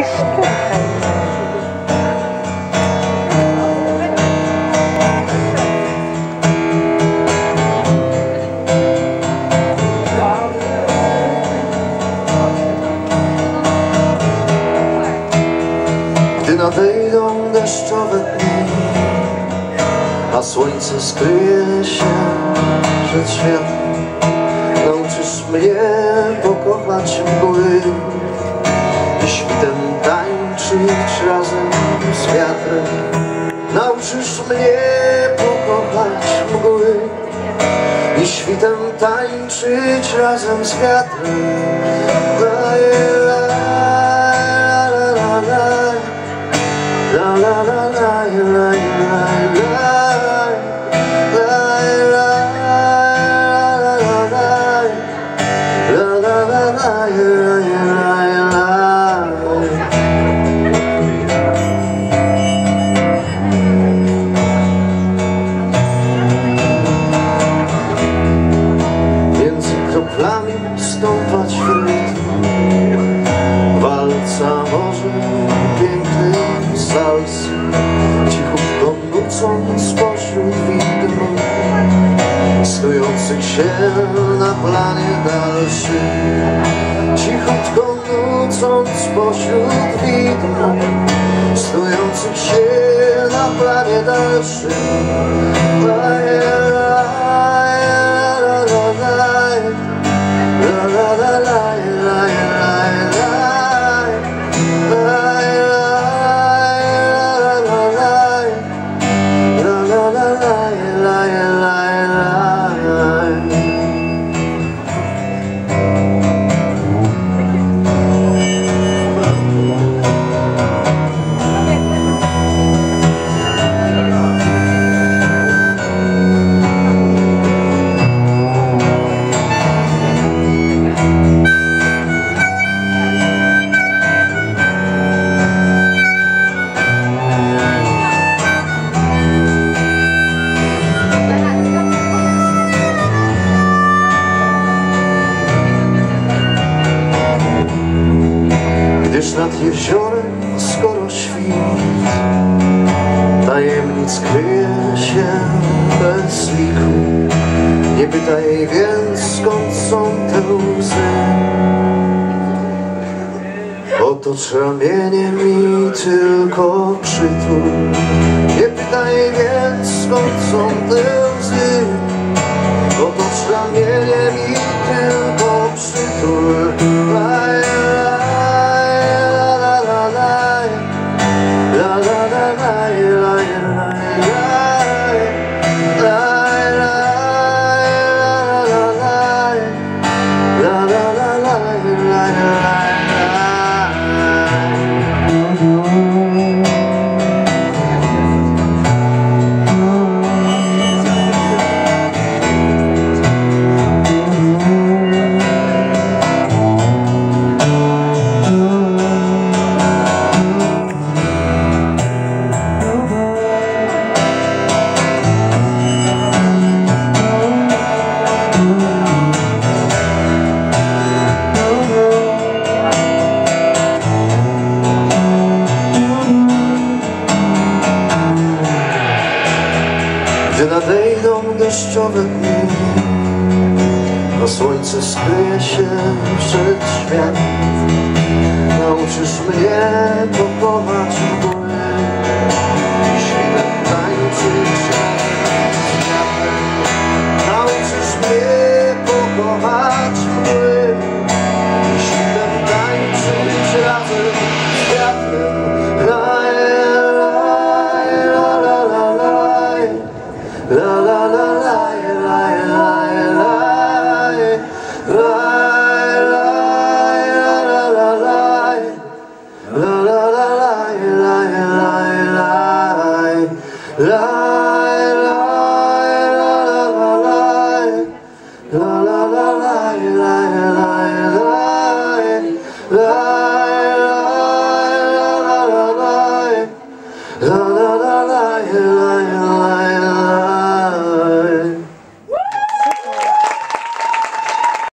Gdy nadejdą deszczowe dni, a słońce skryje się przed światem, nauczysz mnie pokochać mgły i świtem tańczyć razem z wiatrem. Nauczysz mnie pokochać mgły i świtem tańczyć razem z wiatrem. La la la la la między kroplami stąpać w rytm walca może piękny salsy, cichutko nucąc pośród widm stojących się na planie dalszym. Cichutko nucąc pośród widm stojących się na planie dalszym. Gdyż nad jeziorem skoro świt tajemnic kryje się bez liku, nie pytaj więc skąd są te łzy. Otocz ramieniem i tylko przytul. Nie pytaj więc skąd są te łzy. Otocz ramieniem i tylko przytul. Gdy nadejdą deszczowe dni, a słońce skryje się przed światem, nauczysz mnie pokochać